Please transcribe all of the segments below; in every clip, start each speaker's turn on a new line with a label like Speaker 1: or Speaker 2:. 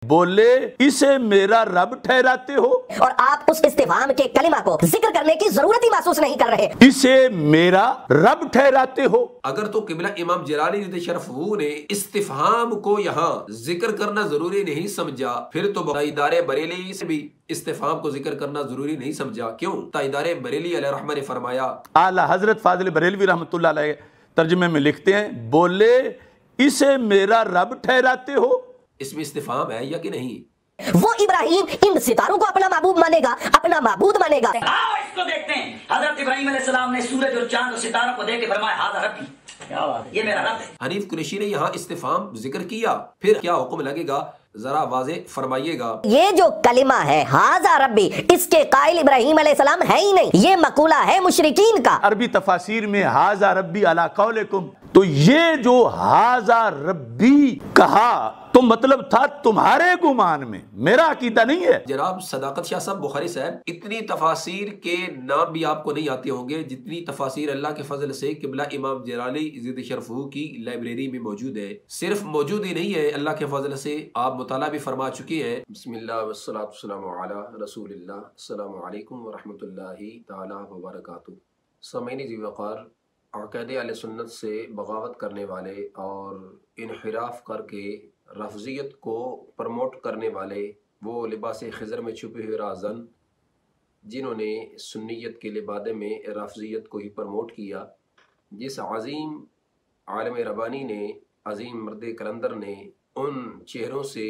Speaker 1: बोले इसे मेरा रब ठहराते हो,
Speaker 2: और आप उस इस्तिफहाम के कलिमा को जिक्र करने की जरूरत ही महसूस नहीं कर रहे।
Speaker 1: इसे मेरा रब ठहराते हो।
Speaker 3: अगर तो किबला इमाम जलाली ज़िद शरफ़हू ने इस्तिफहाम को यहाँ जिक्र करना जरूरी नहीं समझा, फिर तो ताइदारे बरेली से भी इस्तिफहाम को जिक्र करना जरूरी नहीं समझा। क्यों? ताइदारे बरेली अलैहि रहमत ने फरमाया,
Speaker 1: आला हजरत फाजिल बरेलवी रहमतुल्लाह अलैह तर्जुमे में लिखते हैं, बोले इसे मेरा रब ठहराते हो।
Speaker 3: इसमें इस्तिफहाम है या कि नहीं?
Speaker 2: वो इब्राहिम इन सितारों को अपना महबूब मानेगा, अपना माबूद मानेगा।
Speaker 4: आओ इसको देखते हैं। हजरत इब्राहिम अलैहिस्सलाम ने सूरज और चांद और सितारों को देख के फरमाया, हाज़ा रब्बी, क्या बात है, ये मेरा रब है।
Speaker 3: हनीफ कुरैशी ने यहाँ इस्तिफहाम जिक्र किया, फिर क्या हुक्म लगेगा जरा वाज़े फरमाइएगा।
Speaker 2: ये जो कलिमा है हाज़ा रब्बी, इसके कायल इब्राहिम अलैहिस्सलाम है ही नहीं, ये मकूला है मुशरिकीन का।
Speaker 1: अरबी तफासिर में हाजा रब्बी अला कौलिकुम, तो ये जो हाजा रब्बी कहा तो मतलब था तुम्हारे गुमान में, मेरा अकीदा नहीं है।
Speaker 3: जनाब सदाकत शाह साहब बुखारी साहब, इतनी तफासिर के नाम भी आपको नहीं आते होंगे जितनी तफासिर अल्लाह के फजल से किबला इमाम जलाली ज़िद शरफ़हू की लाइब्रेरी में मौजूद है। सिर्फ मौजूद ही नहीं है, अल्लाह के फजल से आप मुताला भी फरमा चुके हैं। बिस्मिल्लाह वस्सलातु वस्सलामु अला रसूलिल्लाह, अस्सलामु अलैकुम व रहमतुल्लाहि तआला व बरकातुहू। सामईन ज़ी वक़ार, अक़ीदे अहले सुन्नत से बगावत करने वाले और इनहिराफ करके रफ़ज़ियत को प्रमोट करने वाले वो लिबास खिज़र में छुपे हुए राज़न जिन्होंने सुन्नियत के लिबादे में रफ़ज़ियत को ही प्रमोट किया, जिस अज़ीम आलम रब्बानी ने, अज़ीम मर्द कलंदर ने उन चेहरों से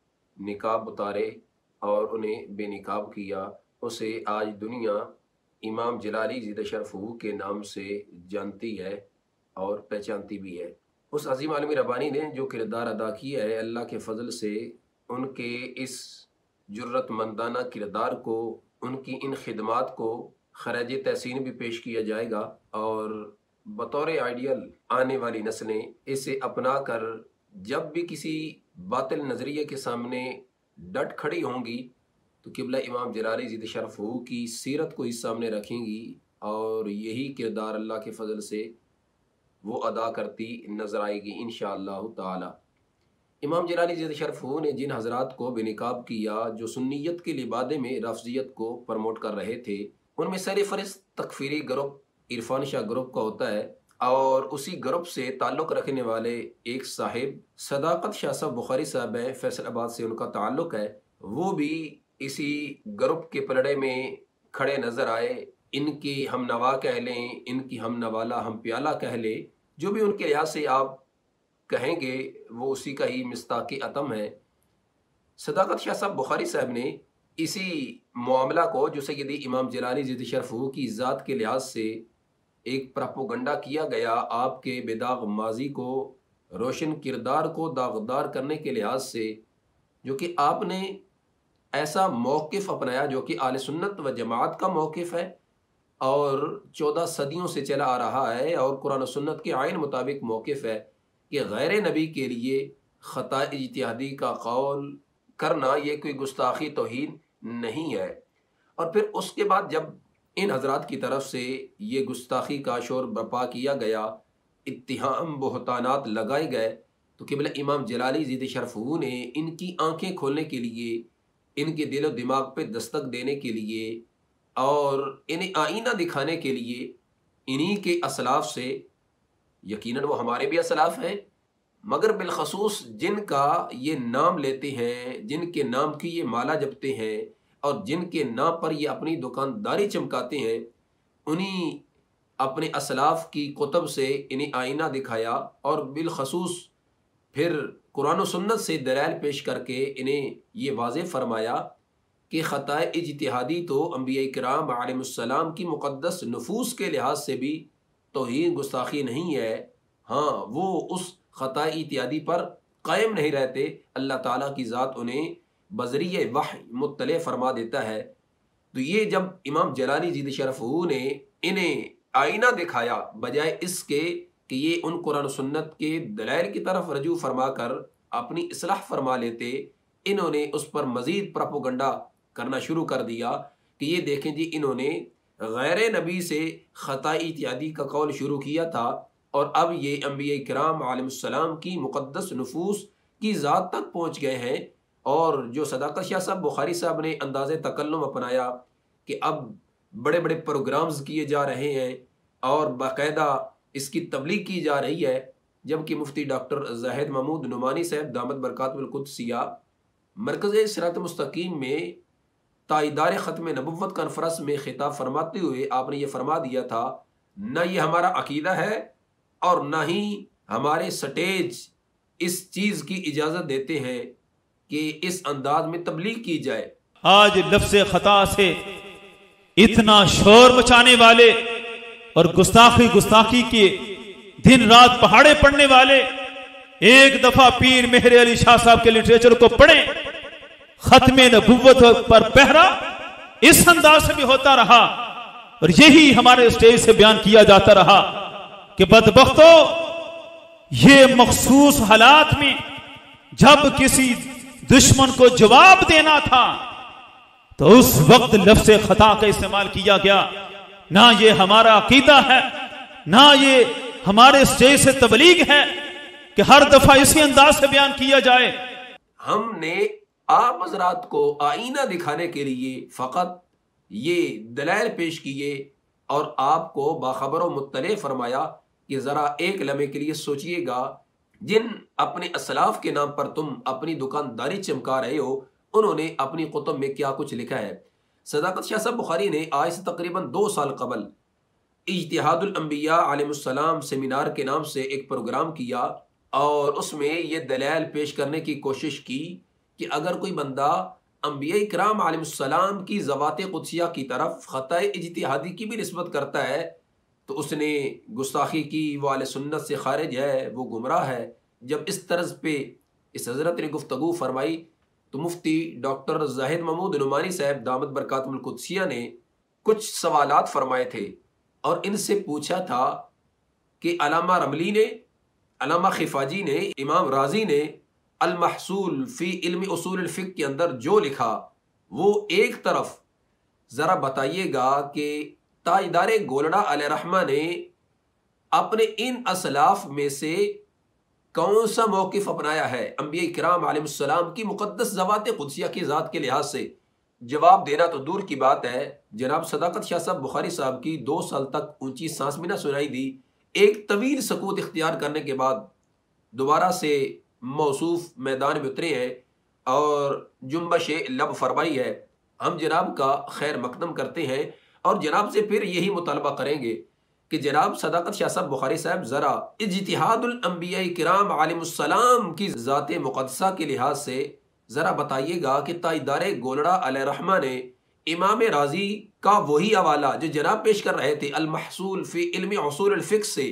Speaker 3: निकाब उतारे और उन्हें बेनिकाब किया, उसे आज दुनिया इमाम जलाली ज़िद शरफ़हू के नाम से जानती है और पहचानती भी है। उस अज़ीम आलमी रब्बानी ने जो किरदार अदा किया है, अल्लाह के फ़ज़ल से उनके इस जुर्रतमंदाना किरदार को, उनकी इन खिदमात को खराज तहसीन भी पेश किया जाएगा और बतौर आइडियल आने वाली नस्लें इसे अपना कर जब भी किसी बातिल नज़रिए के सामने डट खड़ी होंगी तो किबला इमाम जलाली ज़िद शरफ़हू की सीरत को ही सामने रखेंगी और यही किरदार अल्लाह के फ़ज़ल से वो अदा करती नज़र आएगी इंशाअल्लाह ताला। इमाम जलाली ज़िद शरफ़हू ने जिन हज़रात को बेनिकाब किया, जो सुन्नियत के लिबादे में रफ़ज़ियत को प्रमोट कर रहे थे, उनमें सरफ़हरिस्त तकफ़ीरी ग्रुप इरफान शाह ग्रुप का होता है और उसी ग्रुप से ताल्लुक़ रखने वाले एक साहिब सदाकत शाह साहब बुखारी साहब हैं, फैसलाबाद से उनका ताल्लुक़ है। वो भी इसी ग्रुप के पलड़े में खड़े नज़र आए। इनकी हम नवा कह लें, इनकी हम नवाला हम प्याला कह लें, जो भी उनके लिहाज से आप कहेंगे वो उसी का ही मिस्ताकी अतम है। सदाकत शाह साहब बुखारी साहब ने इसी मामला को, जो सैयदी इमाम जलाली ज़िद शरफ़हू की ज़ात के लिहाज से एक प्रोपेगेंडा किया गया, आपके बेदाग माजी को, रोशन किरदार को दागदार करने के लिहाज से, जो कि आपने ऐसा मौक़िफ़ अपनाया जो कि आले सुन्नत व जमात का मौक़िफ़ है और 14 सदियों से चला आ रहा है और कुरान और सुन्नत के आइन मुताबिक मौक़िफ़ है कि गैर नबी के लिए ख़ता इज्तिहादी का कौल करना ये कोई गुस्ताखी तौहीन नहीं है। और फिर उसके बाद जब इन हज़रात की तरफ से ये गुस्ताखी का शोर बर्पा किया गया, इत्तिहाम बहतानात लगाए गए, तो क़िबला इमाम जलाली ज़िद शरफ़हू ने इनकी आँखें खोलने के लिए, इनके दिल व दिमाग पे दस्तक देने के लिए और इन्हें आईना दिखाने के लिए इन्हीं के असलाफ से, यकीनन वो हमारे भी असलाफ हैं, मगर बिलखसूस जिनका ये नाम लेते हैं, जिनके नाम की ये माला जपते हैं और जिनके नाम पर ये अपनी दुकानदारी चमकाते हैं, उन्हीं अपने असलाफ की कुतब से इन्हें आईना दिखाया और बिलखसूस फिर कुरान और सुन्नत से दलाइल पेश करके इन्हें ये वाज़ेह फरमाया कि ख़ताए इज्तिहादी तो अंबिया किराम अलैहिमुस्सलाम की मुक़द्दस नफूस के लिहाज से भी तौहीन गुस्ताखी नहीं है। हाँ, वो उस ख़ताए इज्तिहादी पर कायम नहीं रहते, अल्लाह ताला की ज़ात उन्हें बज़रिए वही मुत्तले फरमा देता है। तो ये जब इमाम जलाली ज़िद शरफ़हू ने इन्हें आईना दिखाया, बजाय इसके कि ये उन कुरान सुन्नत के दलाइल की तरफ रजू फरमा कर अपनी इस्लाह फरमा लेते, इन्होंने उस पर मज़ीद प्रोपेगेंडा करना शुरू कर दिया कि ये देखें जी, इन्होंने गैर नबी से ख़ता इत्यादि का कौल शुरू किया था और अब ये अंबिया किराम अलैहिस्सलाम की मुक़द्दस नफूस की ज़ात तक पहुँच गए हैं اور جو صداقت شاہ صاحب بخاری صاحب نے انداز تکلم اپنایا کہ اب بڑے بڑے پروگرامز کیے جا رہے ہیں اور باقاعدہ اس کی تبلیغ کی جا رہی ہے، جبکہ مفتی ڈاکٹر زاہد محمود نعمانی صاحب دامت برکاتہ القدسیہ مرکز صراط مستقیم میں تائیدار ختم نبوت کانفرنس میں خطاب فرماتے ہوئے آپ نے یہ فرما دیا تھا، نہ یہ ہمارا عقیدہ ہے اور نہ ہی ہمارے سٹیج اس چیز کی اجازت دیتے ہیں کہ اس انداز میں تبلیغ کی جائے۔
Speaker 5: آج لفظ خطا سے اتنا شور مچانے والے اور گستاخی کے دن رات پہاڑے پڑھنے والے ایک دفعہ پیر مہر علی شاہ صاحب کے لٹریچر کو پڑھیں، ختم نبوت پر پہرا اس انداز سے بھی ہوتا رہا اور یہی ہمارے اسٹیج سے بیان کیا جاتا رہا کہ بدبختو یہ مخصوص حالات میں جب کسی دشمن کو جواب دینا تھا تو اس وقت لفظ خطا کا استعمال کیا گیا۔ نہ یہ ہمارا عقیدہ ہے، نہ یہ ہمارے اسٹیج سے تبلیغ ہے کہ ہر دفعہ اسی انداز سے بیان کیا جائے۔
Speaker 3: ہم نے آپ حضرات کو آئینہ دکھانے کے لیے فقط یہ دلائل پیش کیے اور آپ کو باخبر و مطلع فرمایا کہ ذرا ایک لمحے کے لیے سوچئے گا، جن اپنے اسلاف کے نام پر تم اپنی دکانداری چمکا رہے ہو، انہوں نے اپنی کتب میں کیا کچھ لکھا ہے۔ صداقت شاہ صاحب بخاری نے آج سے تقریباً 2 سال قبل اجتہاد الانبیاء علیہ السلام سیمینار کے نام سے ایک پروگرام کیا اور اس میں یہ دلائل پیش کرنے کی کوشش کی کہ اگر کوئی بندہ انبیاء کرام علیہ السلام کی ذوات قدسیہ کی طرف خطا اجتہادی کی بھی نسبت کرتا ہے تو اس نے گستاخی کی، وہ اہل سنت سے خارج ہے، وہ گمراہ ہے۔ جب اس طرز پہ اس حضرت نے گفتگو فرمائی تو مفتی ڈاکٹر زاہد محمود نعمانی صاحب دامت برکاتہ القدسیہ نے کچھ سوالات فرمائے تھے اور ان سے پوچھا تھا کہ علامہ رملی نے، علامہ خفاجی نے، امام رازی نے المحصول فی علم اصول الفقہ کے اندر جو لکھا وہ ایک طرف ذرا بتائیے گا کہ تاجدار گولڑا علیہ رحمہ نے اپنے ان اسلاف میں سے کون سا موقف اپنایا ہے انبیاء کرام علیہ السلام کی مقدس ذوات قدسیہ کی ذات کے لحاظ سے؟ جواب دینا تو دور کی بات ہے، جناب صداقت شاہ صاحب بخاری صاحب کی 2 سال تک اونچی سانس بھی نہ سنائی دی، ایک طویل سکوت اختیار کرنے کے بعد دوبارہ سے موصوف میدان میں اترے ہیں اور جنبش لب فرمائی ہے۔ ہم جناب کا خیر مقدم کرتے ہیں اور جناب سے پھر یہی مطالبہ کریں گے کہ جناب صداقت شاہ صاحب بخاری صاحب ذرا اجتہاد الانبیاء کرام علیہ السلام کی ذات مقدسہ کے لحاظ سے ذرا بتائیے گا کہ تاجدار گولڑا علیہ رحمہ نے امام رازی کا وہی حوالہ جو جناب پیش کر رہے تھے المحصول فی علم اصول الفقہ سے،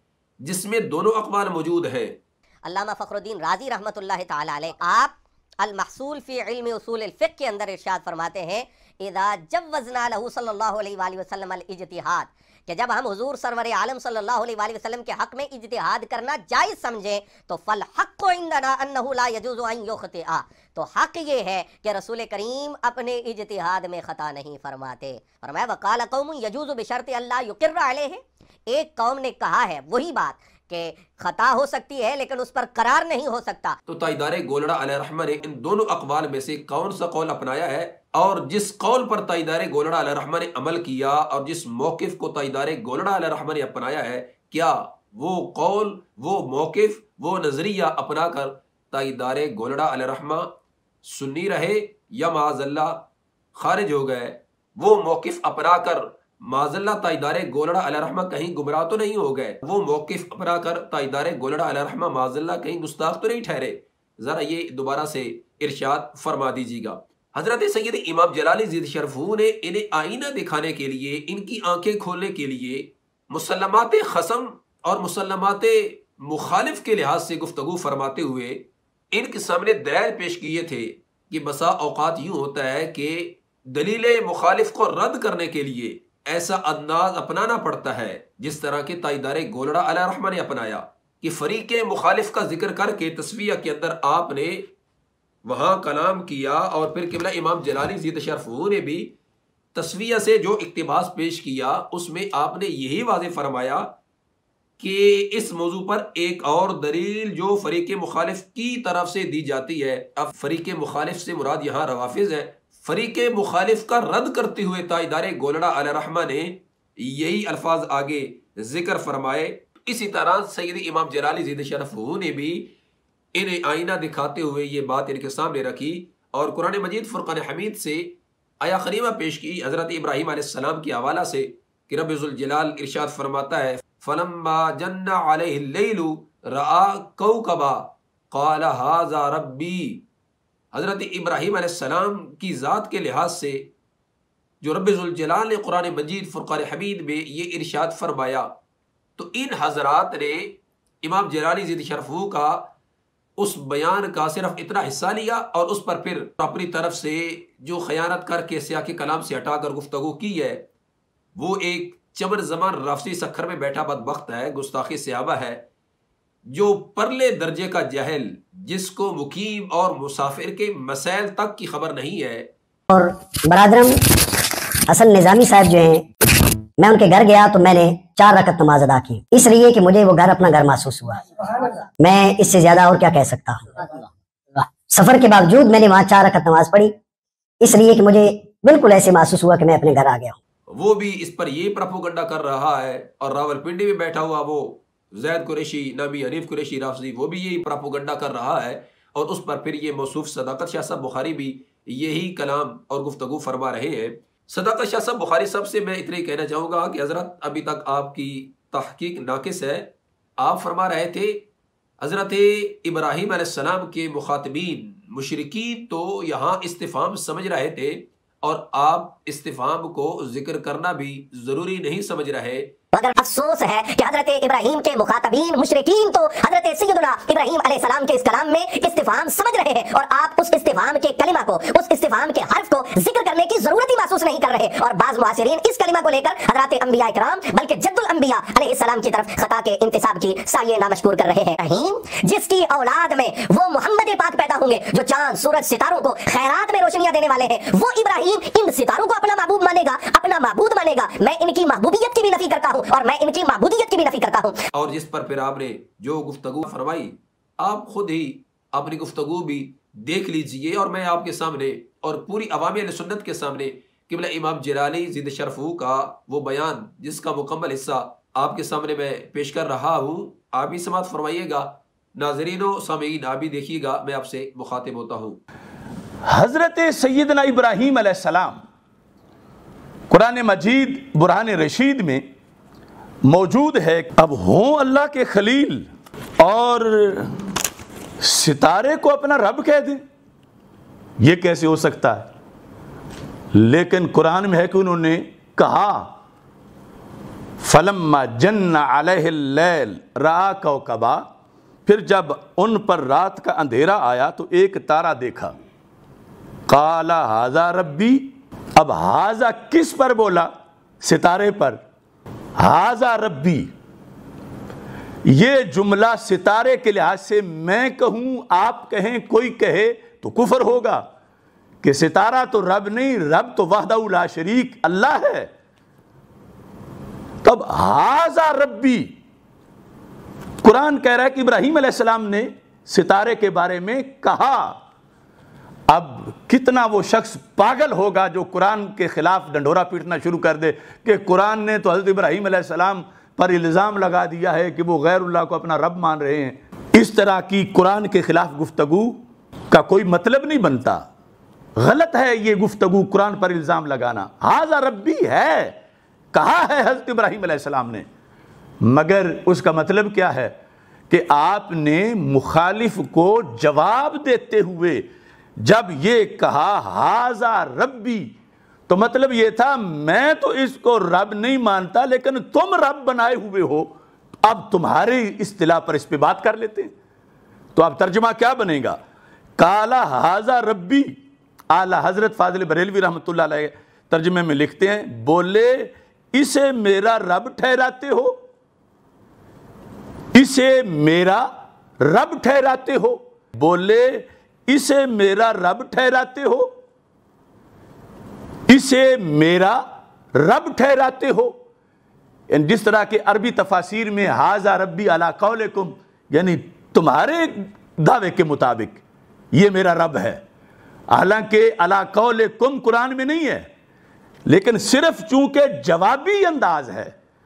Speaker 3: جس میں دونوں اقوال موجود ہیں۔
Speaker 2: علامہ فخر الدین رازی رحمۃ اللہ تعالی علیہ آپ المحصول فی علم اصول الفقہ کے اندر ارشاد فرماتے ہیں اذا جوزنا له صلی اللہ علیہ وآلہ وسلم الاجتہاد، کہ جب ہم حضور سرور عالم صلی اللہ علیہ وآلہ وسلم کے حق میں اجتہاد کرنا جائز سمجھیں تو فالحق عندنا انہ لا یجوز ان یخطئ، تو حق یہ ہے کہ رسول کریم اپنے اجتہاد میں خطا نہیں فرماتے۔ فرمایا وقال قوم یجوز بشرط اللہ یقر علیہ، ایک قوم نے کہا ہے وہی بات کہ خطا ہو سکتی ہے لیکن اس پر قرار نہیں ہو سکتا۔
Speaker 3: تو تاجدار گولڑا علیہ رحمہ نے ان دونوں اقوال میں سے کون سا قول اپنایا ہے؟ اور جس قول پر تاجدار گولڑا علیہ رحمہ نے عمل کیا اور جس موقف کو تاجدار گولڑا علیہ رحمہ نے اپنایا ہے، کیا وہ قول، وہ موقف، وہ نظریہ اپنا کر تاجدار گولڑا علیہ رحمہ سنی رہے یا معاذ اللہ خارج ہو گئے؟ وہ موقف اپنا کر معاذ اللہ تاجدار گولڑا علیہ رحمہ کہیں گمراہ تو نہیں ہو گئے؟ وہ موقف اپنا کر تاجدار گولڑا علیہ رحمہ معاذ اللہ کہیں گستاخ تو نہیں ٹھہرے؟ ذرا یہ دوبارہ سے ارشاد فرما دیجیے گا۔ حضرت سید امام جلالی زید شرف نے انہیں آئینہ دکھانے کے لیے، ان کی آنکھیں کھولنے کے لیے مسلمات خصم اور مسلمات مخالف کے لحاظ سے گفتگو فرماتے ہوئے ان کے سامنے دلائل پیش کیے تھے کہ بسا اوقات یوں ہوتا ہے کہ دلیل مخالف کو رد کرنے کے لیے ایسا انداز اپنانا پڑتا ہے جس طرح کے تاجدار گولڑا علیہ رحمہ نے اپنایا کہ فریق مخالف کا ذکر کر کے تصفیہ کے اندر آپ نے وہاں کلام کیا اور پھر قبلہ امام جلالی زید شرف نے بھی تصفیہ سے جو اقتباس پیش کیا اس میں آپ نے یہی واضح فرمایا کہ اس موضوع پر ایک اور دلیل جو فریق مخالف کی طرف سے دی جاتی ہے. اب فریق مخالف سے مراد یہاں روافض ہے. فریق مخالف کا رد کرتے ہوئے تاجدار گولڑا علیہ رحمہ نے یہی الفاظ آگے ذکر فرمائے. اسی طرح سید امام جلالی زید شرف نے بھی انہیں آئینہ دکھاتے ہوئے یہ بات ان کے سامنے رکھی اور قرآن مجید فرقان حمید سے آیا کریمہ پیش کی حضرت ابراہیم علیہ السلام کی حوالہ سے کہ رب ذوالجلال ارشاد فرماتا ہے فَلَمَّا جَنَّ عَلَيْهِ اللَّيْلُ رَآ كَوْكَبًا قَالَ هَذَا رَبِّي. حضرت ابراہیم علیہ السلام کی ذات کے لحاظ سے جو رب ذوالجلال نے قرآن مجید فرقان حمید میں یہ ارشاد فرمایا، تو ان حضرات نے امام جلالی زید شرفو کا اس بیان کا صرف اتنا حصہ لیا اور اس پر پھر اپنی طرف سے جو خیانت کر کے سیاق کلام سے ہٹا کر گفتگو کی ہے، وہ ایک چمن زمان رافضی سکھر میں بیٹھا بدبخت ہے، گستاخی صحابہ ہے، جو پرلے درجے کا جاہل، جس کو مقیم اور مسافر کے مسائل تک کی خبر نہیں ہے.
Speaker 6: اور برادرم حسن نظامی صاحب جو ہیں، میں ان کے گھر گیا تو میں نے 4 رکعت نماز ادا کی، اس لیے کہ مجھے وہ گھر اپنا گھر محسوس ہوا. میں اس سے زیادہ اور کیا کہہ سکتا ہوں. سفر کے باوجود میں نے وہاں 4 رکعت نماز پڑھی، اس لیے کہ مجھے بالکل ایسے محسوس ہوا کہ میں اپنے گھر آ گیا ہوں.
Speaker 3: وہ بھی اس پر یہ پروپیگنڈا کر رہا ہے اور راولپنڈی میں بیٹھا ہوا وہ زید قریشی نامی حنیف قریشی رافضی، وہ بھی یہی پروپیگنڈا کر رہا ہے اور اس پر پھر یہ موصوف صداقت شاہ صاحب بخاری بھی یہی کلام اور گفتگو فرما رہے ہیں. صداقت شاہ صاحب بخاری صاحب سے میں اتنا ہی کہنا چاہوں گا کہ حضرت ابھی تک آپ کی تحقیق ناقص ہے. آپ فرما رہے تھے حضرت ابراہیم علیہ السلام کے مخاطبین مشرکین تو یہاں استفہام سمجھ رہے تھے اور آپ استفہام کو ذکر کرنا بھی ضروری نہیں سمجھ رہے.
Speaker 2: مگر افسوس ہے کہ حضرت ابراہیم کے مخاطبین مشرکین تو حضرت سیدنا ابراہیم علیہ السلام کے اس کلام میں استفہام سمجھ رہے ہیں اور آپ اس استفہام کے کلمہ کو، اس استفہام کے حرف کو ذکر کرنے کی ضرورت ہی محسوس نہیں کر رہے. اور بعض معاصرین اس کلمہ کو لے کر حضرات انبیاء کرام بلکہ جد الانبیاء علیہ السلام کی طرف خطا کے انتساب کی سایہ نامشکور کر رہے ہیں. ابراہیم جس کی اولاد میں وہ محمد پاک پیدا ہوں گے جو چاند سورج ستاروں کو خیرات میں روشنیاں دینے والے ہیں، وہ ابراہیم ان ستاروں کو اپنا معبود مانے گا، اپنا معبود مانے گا. میں ان کی محبوبیت کی بھی نفی کرتا ہوں اور میں ان کی معبودیت کی بھی نفی کرتا ہوں.
Speaker 3: اور جس پر پھر آپ نے جو گفتگو فرمائی، آپ خود ہی اپنی گفتگو بھی دیکھ لیجئے اور میں آپ کے سامنے اور پوری عوام اہل سنت کے سامنے قبلہ امام جلالی زید شرفو کا وہ بیان جس کا مکمل حصہ آپ کے سامنے میں پیش کر رہا ہوں، آپ بھی سماعت فرمائیے گا. ناظرین و سامعین آپ بھی دیکھیے گا، میں آپ سے مخاطب ہوتا ہوں.
Speaker 1: حضرت سیدنا ابراہیم علیہ السلام قرآن مجید برہان رشید میں موجود ہے. اب ہوں اللہ کے خلیل اور ستارے کو اپنا رب کہہ دیں، یہ کیسے ہو سکتا ہے؟ لیکن قرآن میں ہے کہ انہوں نے کہا فَلَمَّا جَنَّ عَلَيْهِ اللَّيْلُ رَآ كَوْكَبًا، پھر جب ان پر رات کا اندھیرا آیا تو ایک تارا دیکھا. قَالَ هَذَا رَبِّي، اب ہاذا کس پر بولا؟ ستارے پر. ہاذا ربی، یہ جملہ ستارے کے لحاظ سے میں کہوں، آپ کہیں، کوئی کہے تو کفر ہوگا کہ ستارہ تو رب نہیں، رب تو وحدہ لا شریک اللہ ہے. تب ہاذا ربی، قرآن کہہ رہا ہے کہ ابراہیم علیہ السلام نے ستارے کے بارے میں کہا. اب کتنا وہ شخص پاگل ہوگا جو قرآن کے خلاف ڈنڈورا پیٹنا شروع کر دے کہ قرآن نے تو حضرت ابراہیم علیہ السلام پر الزام لگا دیا ہے کہ وہ غیر اللہ کو اپنا رب مان رہے ہیں. اس طرح کی قرآن کے خلاف گفتگو کا کوئی مطلب نہیں بنتا. غلط ہے یہ گفتگو، قرآن پر الزام لگانا. ہاذا ربی ہے، کہا ہے حضرت ابراہیم علیہ السلام نے، مگر اس کا مطلب کیا ہے کہ آپ نے مخالف کو جواب دیتے ہوئے جب یہ کہا ہاذا ربی تو مطلب یہ تھا میں تو اس کو رب نہیں مانتا لیکن تم رب بنائے ہوئے ہو، اب تمہاری اصطلاح پر اس پہ بات کر لیتے ہیں. تو اب ترجمہ کیا بنے گا؟ قالا ہاذا ربی. اعلیٰ حضرت فاضل بریلوی رحمۃ اللہ علیہ ترجمے میں لکھتے ہیں، بولے اسے میرا رب ٹھہراتے ہو، اسے میرا رب ٹھہراتے ہو، بولے اسے میرا رب ٹھہراتے ہو، اسے میرا رب ٹھہراتے ہو. جس طرح کہ عربی تفاسیر میں ھذا ربی علی قولکم یعنی تمہارے دعوے کے مطابق یہ میرا رب ہے، حالانکہ علی قولکم قرآن میں نہیں ہے، لیکن صرف چونکہ جوابی انداز ہے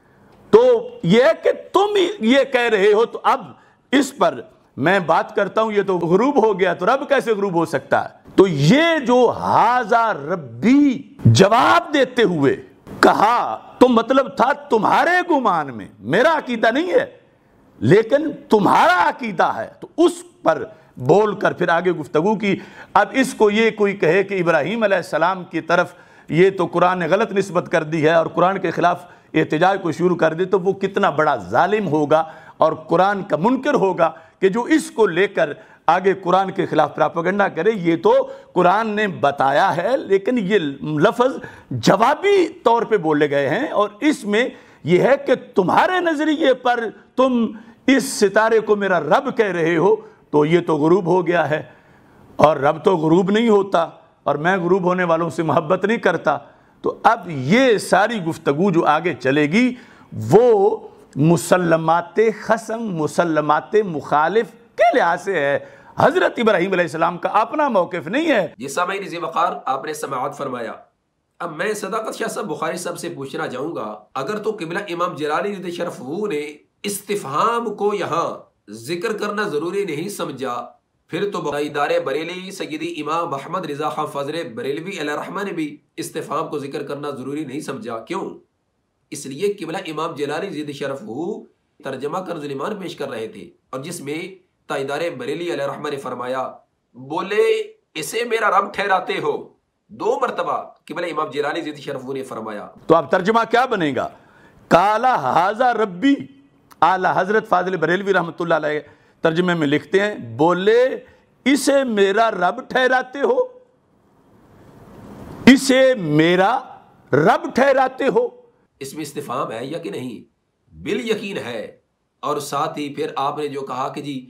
Speaker 1: تو یہ ہے کہ تم یہ کہہ رہے ہو، تو اب اس پر میں بات کرتا ہوں، یہ تو غروب ہو گیا، تو رب کیسے غروب ہو سکتا ہے؟ تو یہ جو ھذا ربی جواب دیتے ہوئے کہا تو مطلب تھا تمہارے گمان میں، میرا عقیدہ نہیں ہے لیکن تمہارا عقیدہ ہے، تو اس پر بول کر پھر آگے گفتگو کی۔ اب اس کو یہ کوئی کہے کہ ابراہیم علیہ السلام کی طرف یہ تو قرآن نے غلط نسبت کر دی ہے اور قرآن کے خلاف احتجاج کو شروع کر دے، تو وہ کتنا بڑا ظالم ہوگا اور قرآن کا منکر ہوگا کہ جو اس کو لے کر آگے قرآن کے خلاف پراپیگنڈا کرے۔ یہ تو قرآن نے بتایا ہے لیکن یہ لفظ جوابی طور پہ بولے گئے ہیں، اور اس میں یہ ہے کہ تمہارے نظریے پر تم اس ستارے کو میرا رب کہہ رہے ہو تو یہ تو غروب ہو گیا ہے، اور رب تو غروب نہیں ہوتا، اور میں غروب ہونے والوں سے محبت نہیں کرتا۔ تو اب یہ ساری گفتگو جو آگے چلے گی وہ مسلمات خصم، مسلمات مخالف کے لحاظ سے ہے، حضرت ابراہیم علیہ السلام کا اپنا موقف نہیں ہے۔
Speaker 3: یہ سامعین ذی وقار آپ نے سماعت فرمایا۔ اب میں صداقت شاہ صاحب بخاری صاحب سے پوچھنا چاہوں گا، اگر تو قبلہ امام جلالی رضی شرف نے استفہام کو یہاں ذکر کرنا ضروری نہیں سمجھا، پھر تو تائیدار بریلی سیدی امام احمد رضا خان فضل بریلوی علیہ الرحمہ نے بھی استفہام کو ذکر کرنا ضروری نہیں سمجھا۔ کیوں؟ اس لیے قبلہ امام جلالی رضی شرف ترجمہ کنز ایمان پیش کر رہے تھے، اور جس میں تائیدار بریلی علیہ الرحمہ نے فرمایا، بولے اسے میرا رب ٹھہراتے ہو، 2 مرتبہ قبلہ امام جلالی رضی شرف نے فرمایا۔
Speaker 1: تو اب ترجمہ کیا بنے گا؟ کالا ھذا ربی، اعلیٰ حضرت فاضل بریلوی رحمۃ اللہ علیہ ترجمے میں لکھتے ہیں، بولے اسے میرا رب ٹھہراتے ہو، اسے میرا رب ٹھہراتے ہو۔
Speaker 3: اس میں استفہام ہے یا کہ نہیں؟ بالیقین ہے۔ اور ساتھ ہی پھر آپ نے جو کہا کہ جی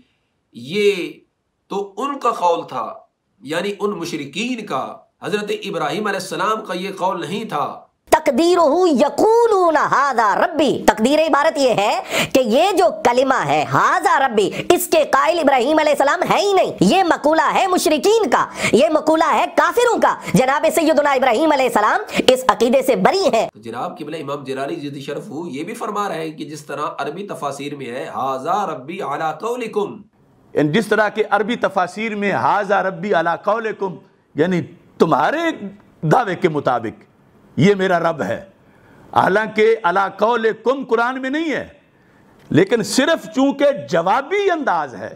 Speaker 3: یہ تو ان کا قول تھا، یعنی ان مشرکین کا، حضرت ابراہیم علیہ السلام کا یہ قول نہیں تھا۔
Speaker 2: تقدیرہ یقولون ھذا ربی، تقدیر عبارت یہ ہے کہ یہ جو کلمہ ہے ھذا ربی، اس کے قائل ابراہیم علیہ السلام ہے ہی نہیں، یہ مقولہ ہے مشرکین کا، یہ مقولہ ہے کافروں کا۔ جناب سیدنا ابراہیم علیہ السلام اس عقیدے سے بری ہیں۔
Speaker 3: تو جناب قبلہ امام جلالی جدی شرف یہ بھی فرما رہے ہیں کہ جس طرح عربی تفاسیر میں ہے ھذا ربی علی قولکم،
Speaker 1: جس طرح کہ عربی تفاسیر میں ھذا ربی علی قولکم یعنی تمہارے دعوے کے مطابق یہ میرا رب ہے، حالانکہ علی قولکم قرآن میں نہیں ہے، لیکن صرف چونکہ جوابی انداز ہے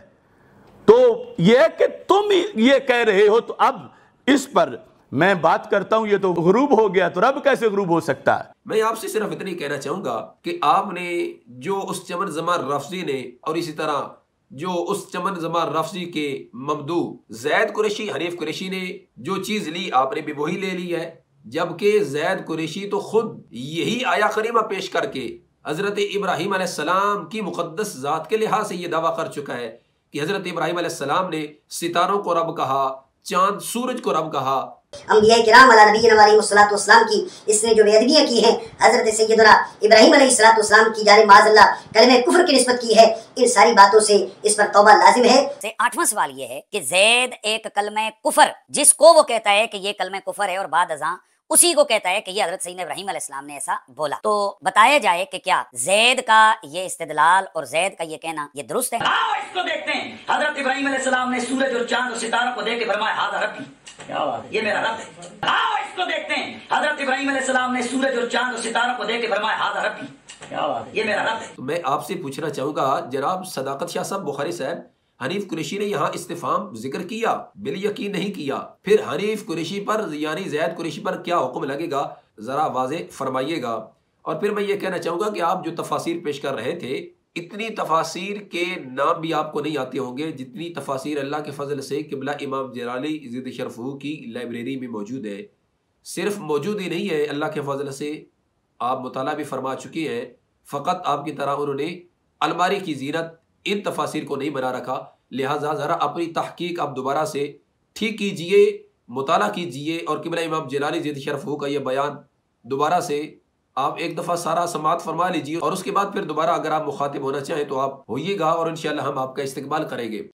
Speaker 1: تو یہ ہے کہ تم یہ کہہ رہے ہو، تو اب اس پر میں بات کرتا ہوں، یہ تو غروب ہو گیا، تو رب کیسے غروب ہو سکتا ہے؟
Speaker 3: میں آپ سے صرف اتنی کہنا چاہوں گا کہ آپ نے جو اس چمن زمان رفضی نے، اور اسی طرح جو اس چمن زمان رفضی کے ممدو زید قریشی حنیف قریشی نے جو چیز لی، آپ نے بھی وہی لے لی ہے، جبکہ زید قریشی تو خود یہی آیا کریمہ پیش کر کے حضرت ابراہیم علیہ السلام کی مقدس ذات کے لحاظ سے یہ دعویٰ کر چکا ہے کہ حضرت ابراہیم علیہ السلام نے ستاروں کو رب کہا، چاند سورج کو رب کہا۔
Speaker 6: انبیاء کرام علی نبینا علیہ الصلوۃ والسلام کی اس نے جو بے ادبیاں کی ہیں، حضرت سیدنا ابراہیم علیہ الصلوۃ والسلام کی جانب معاذ اللہ کلمہ کفر کی نسبت کی ہے، ان ساری باتوں سے اس پر توبہ لازم ہے۔
Speaker 7: 8واں سوال یہ ہے کہ زید ایک کلمہ کفر جس کو وہ کہتا ہے کہ یہ کلمہ کفر ہے، اور بعد ازاں اسی کو کہتا ہے کہ یہ حضرت سیدنا ابراہیم علیہ السلام نے ایسا بولا، تو بتایا جائے کہ کیا زید کا یہ استدلال اور زید کا یہ کہنا یہ درست ہے؟
Speaker 4: آؤ اس کو دیکھتے ہیں۔ حضرت ابراہیم علیہ السلام نے سورج اور چاند اور ستاروں کو دیکھ کے فرمایا ھذا ربی، کیا بات ہے، یہ میرا رب ہے۔ آؤ اس کو دیکھتے ہیں۔ حضرت ابراہیم علیہ السلام نے سورج اور چاند اور ستاروں کو دیکھ کے فرمایا ھذا ربی، کیا بات ہے، یہ میرا رب ہے۔
Speaker 3: تو میں آپ سے پوچھنا چاہوں گا جناب صداقت شاہ صاحب بخاری صاحب، حنیف قریشی نے یہاں استفہام ذکر کیا، بالیقین نہیں کیا، پھر حنیف قریشی پر یعنی زید قریشی پر کیا حکم لگے گا ذرا واضح فرمائیے گا۔ اور پھر میں یہ کہنا چاہوں گا کہ آپ جو تفاسیر پیش کر رہے تھے، اتنی تفاسیر کے نام بھی آپ کو نہیں آتے ہوں گے جتنی تفاسیر اللہ کے فضل سے قبلہ امام جلالی عزت شرفہ کی لائبریری میں موجود ہے۔ صرف موجود ہی نہیں ہے، اللہ کے فضل سے آپ مطالعہ بھی فرما چکے ہیں، فقط آپ کی طرح انہوں نے الماری کی زینت ان تفاسیر کو نہیں بنا رکھا، لہٰذا ذرا اپنی تحقیق آپ دوبارہ سے ٹھیک کیجئے، مطالعہ کیجئے، اور قبلہ امام جلالی عزت شرفہ کا یہ بیان دوبارہ سے آپ ایک دفعہ سارا سماعت فرما لیجیے، اور اس کے بعد پھر دوبارہ اگر آپ مخاطب ہونا چاہیں تو آپ ہوئیے گا، اور انشاءاللہ ہم آپ کا استقبال کریں گے۔